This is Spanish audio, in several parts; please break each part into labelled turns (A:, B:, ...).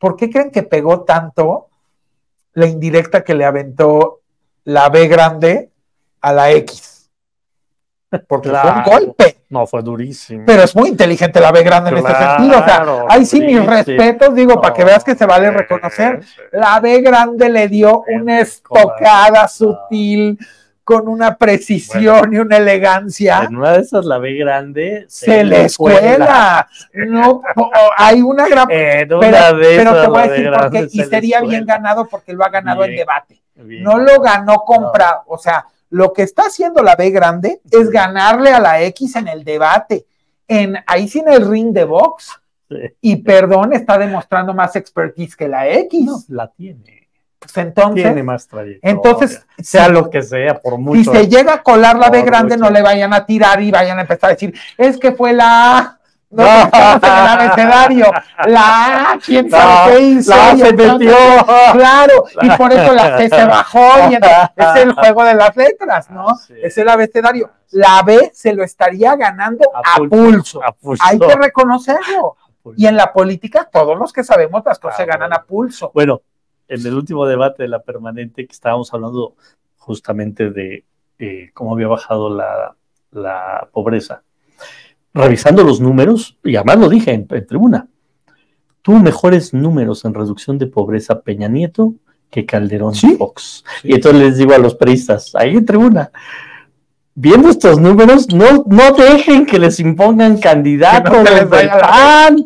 A: ¿por qué creen que pegó tanto la indirecta que le aventó la B grande a la X? Porque fue un golpe.
B: No, fue durísimo.
A: Pero es muy inteligente la B grande en este sentido. O sea, ahí sí mis respetos, digo, para que veas que se vale reconocer. La B grande le dio una estocada sutil, con una precisión y una elegancia.
B: En una de esas la B grande
A: se le escuela. No, hay una gran... pero te voy a decir por qué, y sería bien ganado porque lo ha ganado en debate. No lo ganó compra, o sea, lo que está haciendo la B grande es ganarle a la X en el debate, ahí sí en el ring de box, y perdón, está demostrando más expertise que la X.
B: No, la tiene.
A: Pues entonces,
B: tiene más trayectoria.
A: Entonces,
B: sea lo que sea, por mucho.
A: Si se llega a colar la B grande, no le vayan a tirar y vayan a empezar a decir, es que fue la A. No, estamos en el abecedario. La A, ¿quién sabe qué hizo?
B: La A se metió.
A: Claro, y por eso la C se bajó. Y es el juego de las letras, ¿no? Sí. Es el abecedario. La B se lo estaría ganando a pulso. Hay que reconocerlo. Y en la política, todos los que sabemos, las cosas se ganan a pulso.
B: Bueno, en el último debate de la permanente, que estábamos hablando justamente de cómo había bajado la pobreza, revisando los números, y además lo dije en tribuna, tuvo mejores números en reducción de pobreza Peña Nieto que Calderón y Fox. Sí. Y entonces les digo a los priistas, ahí en tribuna, viendo estos números, no dejen que les impongan candidatos del PAN,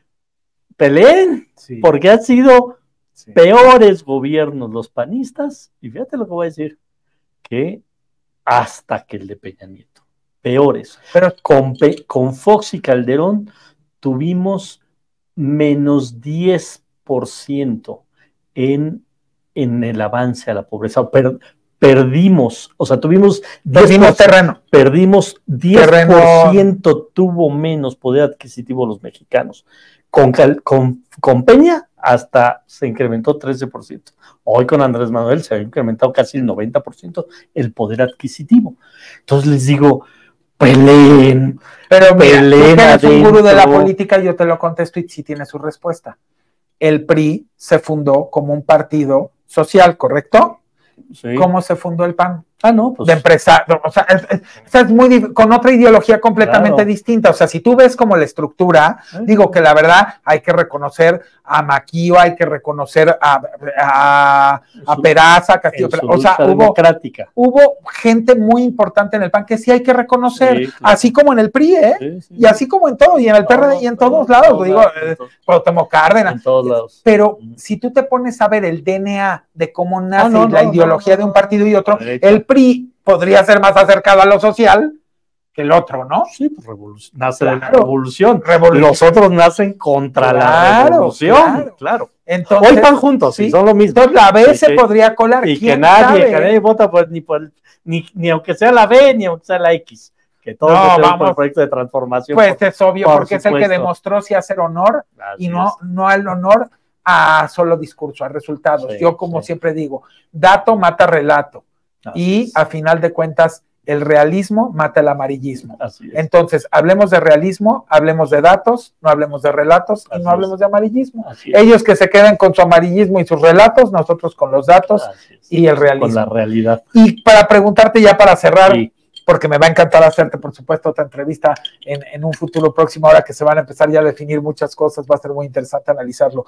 B: peleen, porque han sido peores gobiernos los panistas, y fíjate lo que voy a decir, que hasta que el de Peña Nieto, peores. Pero con Fox y Calderón tuvimos menos 10% en el avance a la pobreza, perdimos, o sea, tuvimos
A: terreno.
B: Perdimos 10%, tuvo menos poder adquisitivo los mexicanos. Con Peña hasta se incrementó 13%. Hoy con Andrés Manuel se ha incrementado casi el 90% el poder adquisitivo. Entonces les digo, peleen.
A: Pero mira, tú que eres un gurú de la política, yo te lo contesto y sí tiene su respuesta. El PRI se fundó como un partido social, ¿correcto? Sí. ¿Cómo se fundó el PAN?
B: Pues.
A: De empresario, o sea, es muy con otra ideología completamente distinta. O sea, si tú ves como la estructura, digo que la verdad hay que reconocer a Maquio, hay que reconocer a Peraza, Castillo, o sea, hubo gente muy importante en el PAN que sí hay que reconocer, así como en el PRI, y así como en todo, y en el PRD, y en todos lados, digo, Cuauhtémoc Cárdenas,
B: en todos lados.
A: Pero si tú te pones a ver el DNA de cómo nace la ideología de un partido y otro, el PRI podría ser más acercado a lo social que el otro, ¿no?
B: Sí, pues nace de la revolución. Los otros nacen contra la revolución. Claro.
A: Entonces,
B: hoy van juntos, sí, son lo mismo.
A: Entonces la B se podría colar.
B: Y que nadie vota ni aunque sea la B, ni aunque sea la X. Que todos votemos por el proyecto de transformación.
A: Pues es obvio, porque es el que demostró si hacer honor y no al honor a solo discurso, a resultados. Yo, como siempre digo, dato mata relato. Y a final de cuentas, el realismo mata el amarillismo. Entonces, hablemos de realismo, hablemos de datos, no hablemos de relatos y no hablemos de amarillismo. Ellos que se queden con su amarillismo y sus relatos, nosotros con los datos y el realismo.
B: Con la realidad.
A: Y para preguntarte ya para cerrar, porque me va a encantar hacerte, por supuesto, otra entrevista en un futuro próximo, ahora que se van a empezar ya a definir muchas cosas, va a ser muy interesante analizarlo.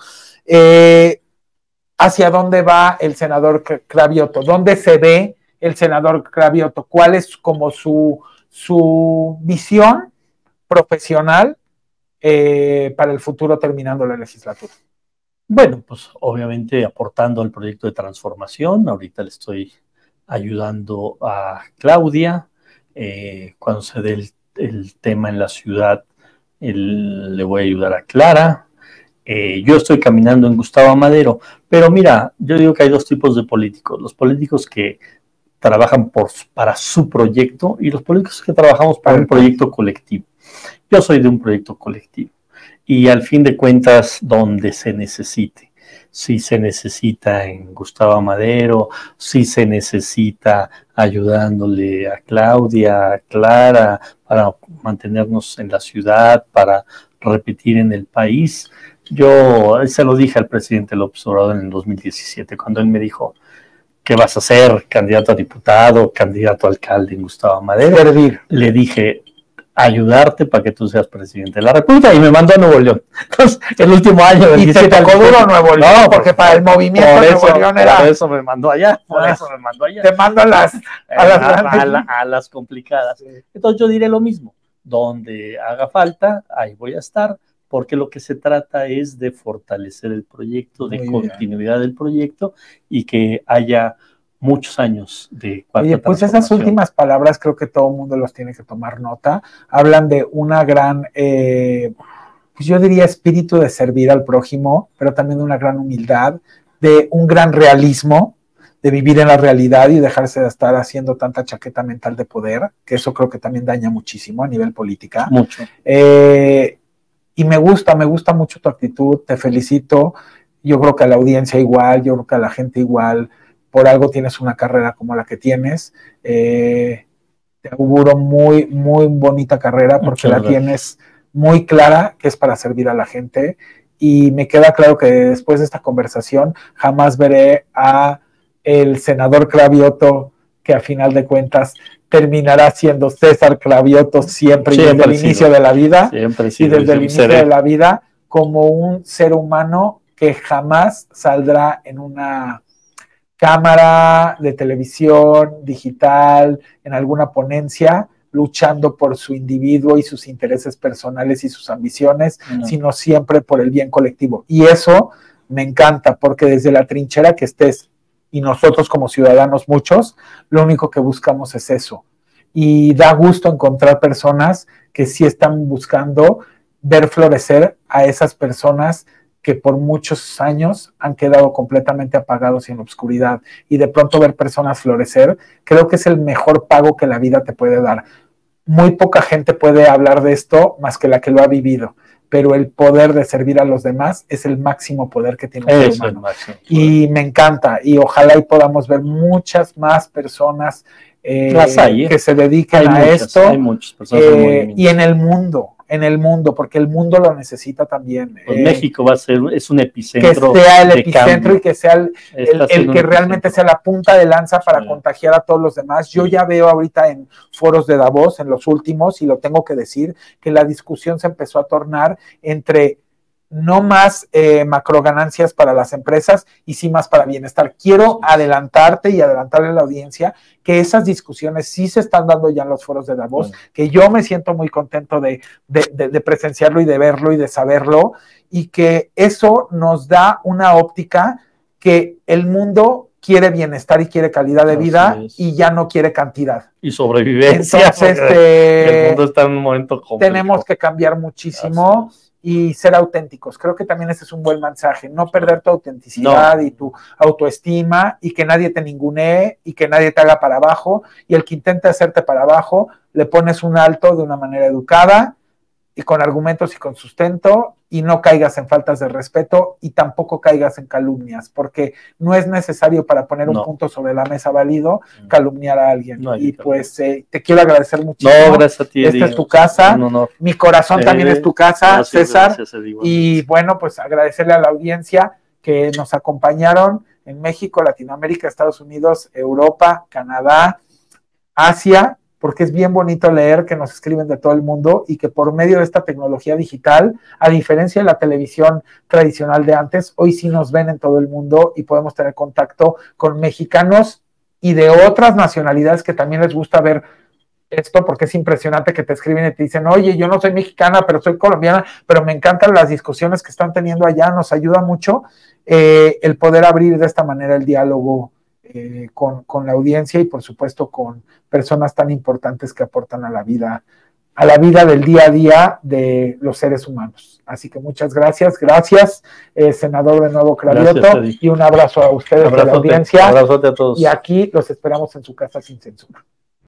A: ¿Hacia dónde va el senador Cravioto? ¿Dónde se ve el senador Cravioto? ¿Cuál es como su visión profesional para el futuro terminando la legislatura?
B: Bueno, pues obviamente aportando al proyecto de transformación. Ahorita le estoy ayudando a Claudia. Cuando se dé el tema en la ciudad, le voy a ayudar a Clara. Yo estoy caminando en Gustavo Amadero, pero mira, yo digo que hay dos tipos de políticos: los políticos que trabajan para su proyecto y los políticos que trabajamos para un proyecto colectivo. Yo soy de un proyecto colectivo y al fin de cuentas donde se necesite. Si se necesita en Gustavo Amadero, si se necesita ayudándole a Claudia, a Clara, para mantenernos en la ciudad, para repetir en el país. Yo se lo dije al presidente López Obrador en el 2017, cuando él me dijo, ¿qué vas a hacer? ¿Candidato a diputado? ¿Candidato a alcalde en Gustavo Madero?
A: Servir.
B: Le dije, ayudarte para que tú seas presidente de la República, y me mandó a Nuevo León. Entonces, el último año del
A: y te tocó duro Nuevo León, no, porque para el movimiento Nuevo León era...
B: Por eso me mandó allá,
A: Te mando
B: a las complicadas. Sí. Entonces yo diré lo mismo, donde haga falta, ahí voy a estar, porque lo que se trata es de fortalecer el proyecto, de continuidad del proyecto, y que haya muchos años de cuarta.
A: Oye, pues esas últimas palabras creo que todo el mundo los tiene que tomar nota. Hablan de una gran, pues yo diría espíritu de servir al prójimo, pero también de una gran humildad, de un gran realismo, de vivir en la realidad y dejarse de estar haciendo tanta chaqueta mental de poder, que eso creo que también daña muchísimo a nivel política.
B: Mucho.
A: Y me gusta mucho tu actitud, te felicito. Yo creo que a la audiencia igual, yo creo que a la gente igual. Por algo tienes una carrera como la que tienes. Te auguro muy, muy bonita carrera porque la tienes muy clara, que es para servir a la gente. Y me queda claro que después de esta conversación jamás veré a el senador Cravioto, que a final de cuentas terminará siendo César Cravioto siempre y desde el inicio de la vida. Y desde el inicio de la vida como un ser humano que jamás saldrá en una cámara de televisión, digital, en alguna ponencia, luchando por su individuo y sus intereses personales y sus ambiciones, sino siempre por el bien colectivo. Y eso me encanta, porque desde la trinchera que estés, y nosotros como ciudadanos muchos, lo único que buscamos es eso. Y da gusto encontrar personas que sí están buscando ver florecer a esas personas que por muchos años han quedado completamente apagados y en obscuridad, y de pronto ver personas florecer, creo que es el mejor pago que la vida te puede dar. Muy poca gente puede hablar de esto más que la que lo ha vivido, pero el poder de servir a los demás es el máximo poder que tiene un ser humano. Y me encanta, y ojalá y podamos ver muchas más personas que se dedican a esto,
B: hay muchas personas
A: y en el mundo, porque el mundo lo necesita también.
B: Pues México va a ser, es un epicentro.
A: Que sea el epicentro cambio. Y que sea el que realmente sea la punta de lanza para contagiar a todos los demás. Yo ya veo ahorita en foros de Davos, en los últimos, y lo tengo que decir, que la discusión se empezó a tornar entre no más macroganancias para las empresas y sí más para bienestar. Quiero adelantarte y adelantarle a la audiencia que esas discusiones sí se están dando ya en los foros de Davos, que yo me siento muy contento de presenciarlo y de verlo y de saberlo, y que eso nos da una óptica que el mundo quiere bienestar y quiere calidad de vida y ya no quiere cantidad.
B: Y sobrevivencia.
A: Entonces,
B: el mundo está en un momento complejo.
A: Tenemos que cambiar muchísimo. Y ser auténticos. Creo que también ese es un buen mensaje, no perder tu autenticidad y tu autoestima, y que nadie te ningunee y que nadie te haga para abajo, y el que intente hacerte para abajo, le pones un alto de una manera educada y con argumentos y con sustento, y no caigas en faltas de respeto y tampoco caigas en calumnias, porque no es necesario para poner un punto sobre la mesa válido calumniar a alguien. Y pues te quiero agradecer muchísimo.
B: No, gracias a ti.
A: Esta es tu casa, mi corazón también es tu casa, gracias, César. Gracias, y bueno, pues agradecerle a la audiencia que nos acompañaron en México, Latinoamérica, Estados Unidos, Europa, Canadá, Asia, porque es bien bonito leer que nos escriben de todo el mundo y que por medio de esta tecnología digital, a diferencia de la televisión tradicional de antes, hoy sí nos ven en todo el mundo y podemos tener contacto con mexicanos y de otras nacionalidades que también les gusta ver esto, porque es impresionante que te escriben y te dicen, oye, yo no soy mexicana, pero soy colombiana, pero me encantan las discusiones que están teniendo allá, nos ayuda mucho el poder abrir de esta manera el diálogo con la audiencia y por supuesto con personas tan importantes que aportan a la vida del día a día de los seres humanos. Así que muchas gracias, senador de nuevo Cravioto, y un abrazo a ustedes, a la audiencia,
B: abrazote a todos.
A: Y aquí los esperamos en su casa sin censura.